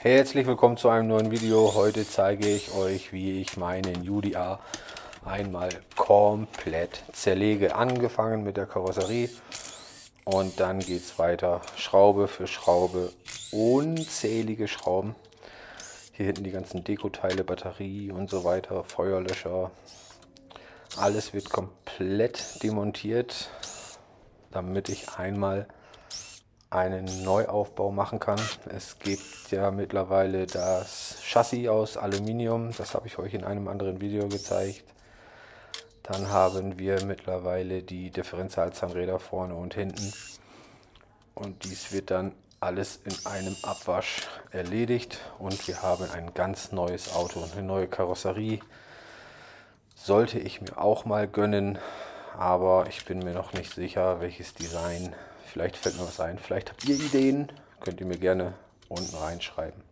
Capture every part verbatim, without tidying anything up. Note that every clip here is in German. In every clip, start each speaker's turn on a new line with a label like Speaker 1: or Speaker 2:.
Speaker 1: Herzlich willkommen zu einem neuen Video. Heute zeige ich euch, wie ich meinen U D A einmal komplett zerlege. Angefangen mit der Karosserie und dann geht es weiter Schraube für Schraube, unzählige Schrauben. Hier hinten die ganzen Dekoteile, Batterie und so weiter, Feuerlöscher. Alles wird komplett demontiert, damit ich einmal einen Neuaufbau machen kann. Es gibt ja mittlerweile das Chassis aus Aluminium, das habe ich euch in einem anderen Video gezeigt. Dann haben wir mittlerweile die Differentialzahnräder vorne und hinten und dies wird dann alles in einem Abwasch erledigt und wir haben ein ganz neues Auto, eine neue Karosserie. Sollte ich mir auch mal gönnen, aber ich bin mir noch nicht sicher, welches Design. Vielleicht fällt mir was ein. Vielleicht habt ihr Ideen. Könnt ihr mir gerne unten reinschreiben.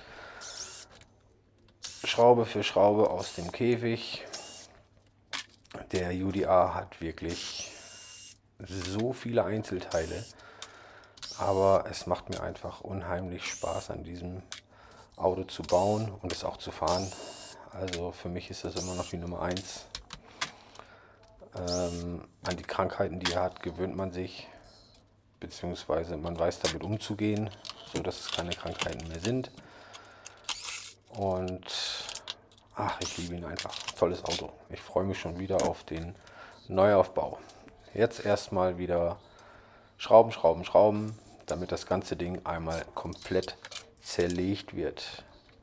Speaker 1: Schraube für Schraube aus dem Käfig. Der U D A hat wirklich so viele Einzelteile. Aber es macht mir einfach unheimlich Spaß, an diesem Auto zu bauen und es auch zu fahren. Also für mich ist das immer noch die Nummer eins. Ähm, an die Krankheiten, die er hat, gewöhnt man sich. Beziehungsweise man weiß damit umzugehen, so dass es keine Krankheiten mehr sind. Und ach, ich liebe ihn einfach. Tolles Auto. Ich freue mich schon wieder auf den Neuaufbau. Jetzt erstmal wieder Schrauben, Schrauben, Schrauben, damit das ganze Ding einmal komplett zerlegt wird.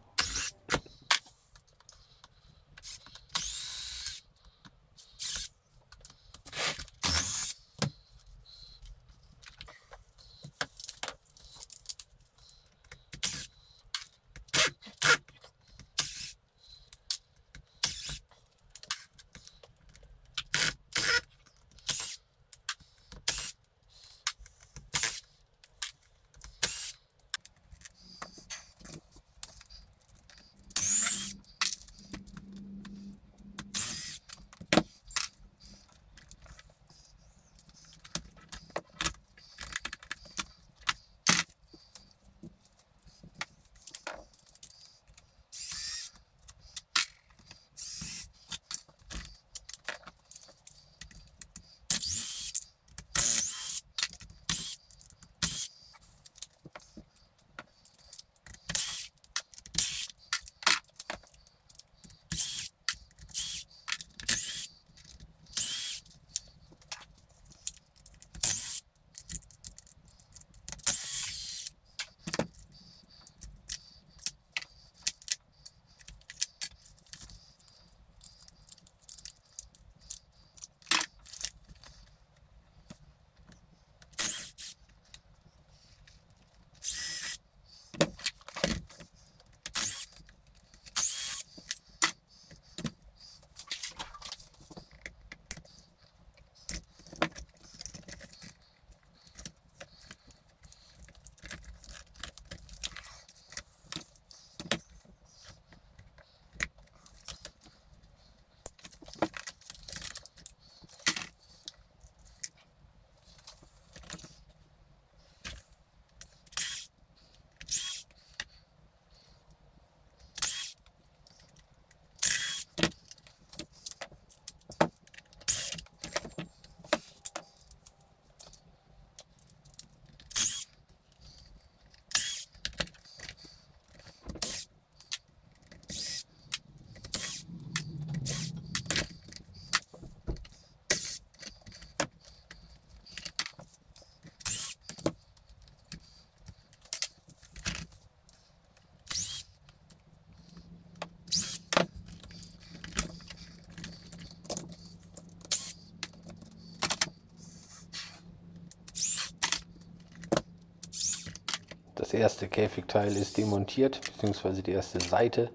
Speaker 1: Das erste Käfigteil ist demontiert, beziehungsweise die erste Seite.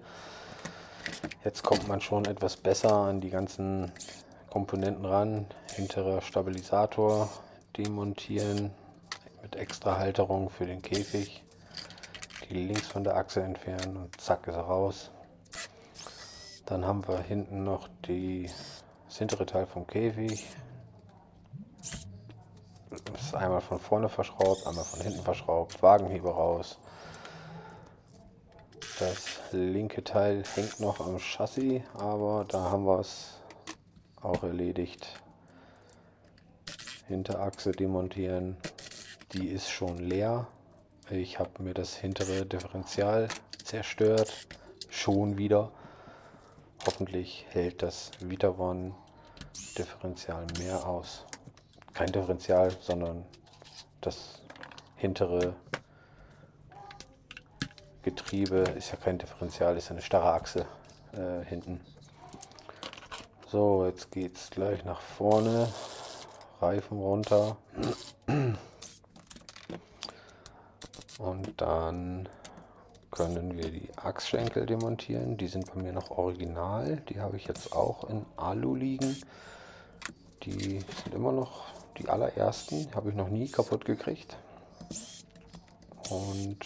Speaker 1: Jetzt kommt man schon etwas besser an die ganzen Komponenten ran. Hinterer Stabilisator demontieren mit extra Halterung für den Käfig. Die links von der Achse entfernen und zack ist er raus. Dann haben wir hinten noch die, das hintere Teil vom Käfig. Das ist einmal von vorne verschraubt, einmal von hinten verschraubt, Wagenheber raus. Das linke Teil hängt noch am Chassis, aber da haben wir es auch erledigt. Hinterachse demontieren, die ist schon leer. Ich habe mir das hintere Differential zerstört, schon wieder. Hoffentlich hält das Vitaron Differential mehr aus. Kein Differential, sondern das hintere Getriebe ist ja kein Differential, ist eine starre Achse äh, hinten. So, jetzt geht es gleich nach vorne. Reifen runter. Und dann können wir die Achsschenkel demontieren. Die sind bei mir noch original. Die habe ich jetzt auch in Alu liegen. Die sind immer noch die allerersten. Habe ich noch nie kaputt gekriegt. Und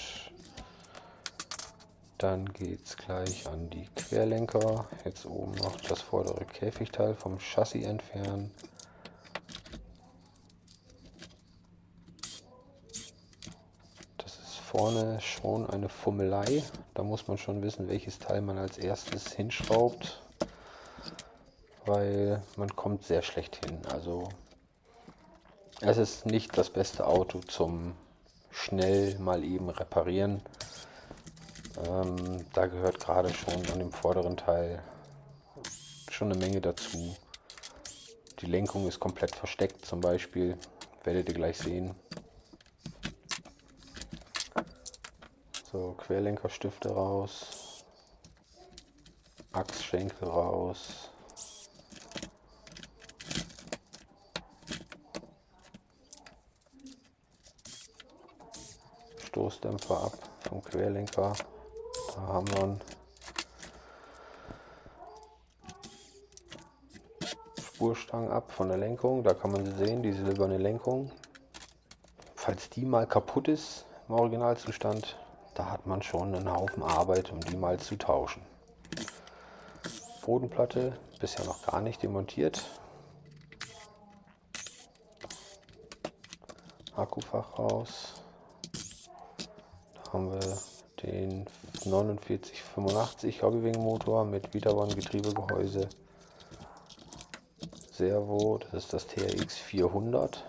Speaker 1: dann geht es gleich an die Querlenker. Jetzt oben noch das vordere Käfigteil vom Chassis entfernen. Das ist vorne schon eine Fummelei. Da muss man schon wissen, welches Teil man als erstes hinschraubt, weil man kommt sehr schlecht hin. Also es ist nicht das beste Auto zum schnell mal eben reparieren. Ähm, da gehört gerade schon an dem vorderen Teil schon eine Menge dazu. Die Lenkung ist komplett versteckt zum Beispiel, werdet ihr gleich sehen. So, Querlenkerstifte raus, Achsschenkel raus. Stoßdämpfer ab vom Querlenker. Da haben wir einen Spurstangen ab von der Lenkung. Da kann man sie sehen, die silberne Lenkung. Falls die mal kaputt ist im Originalzustand, da hat man schon einen Haufen Arbeit, um die mal zu tauschen. Bodenplatte bisher noch gar nicht demontiert. Akkufach raus. Da haben wir den neunundvierzig fünfundachtzig Hobbywing-Motor mit Vitaron-Getriebegehäuse. Servo, das ist das T R X vierhundert.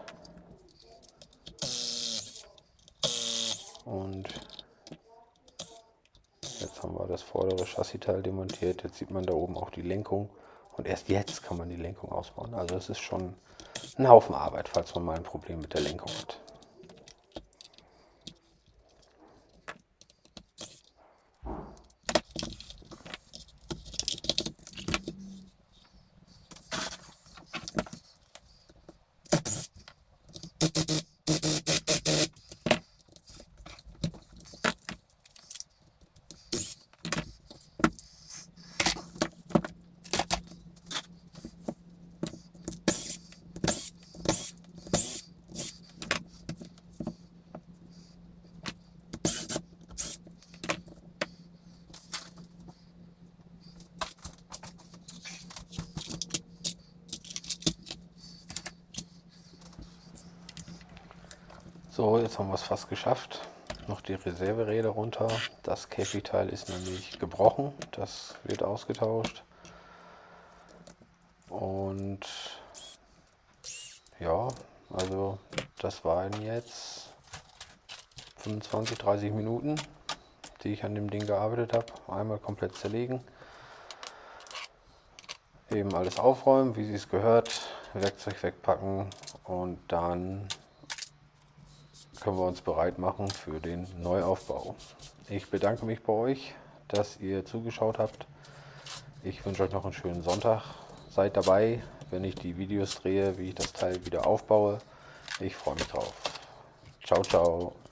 Speaker 1: Und jetzt haben wir das vordere Chassiteil demontiert. Jetzt sieht man da oben auch die Lenkung. Und erst jetzt kann man die Lenkung ausbauen. Also es ist schon ein Haufen Arbeit, falls man mal ein Problem mit der Lenkung hat. So, jetzt haben wir es fast geschafft. Noch die Reserveräder runter. Das Käfigteil ist nämlich gebrochen. Das wird ausgetauscht. Und ja, also das waren jetzt fünfundzwanzig, dreißig Minuten, die ich an dem Ding gearbeitet habe. Einmal komplett zerlegen. Eben alles aufräumen, wie es gehört. Werkzeug wegpacken und dann können wir uns bereit machen für den Neuaufbau. Ich bedanke mich bei euch, dass ihr zugeschaut habt. Ich wünsche euch noch einen schönen Sonntag. Seid dabei, wenn ich die Videos drehe, wie ich das Teil wieder aufbaue. Ich freue mich drauf. Ciao, ciao.